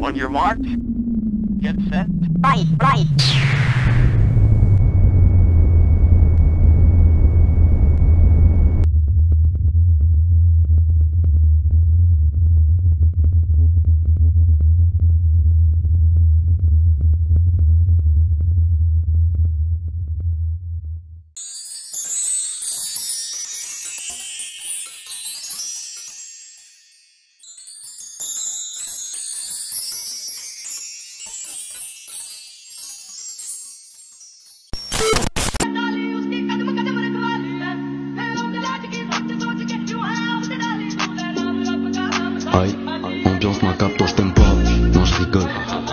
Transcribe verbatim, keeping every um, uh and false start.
On your mark, get set. Right, right. Aïe, ambiance ma capte, toi je t'aime pas, non je rigole.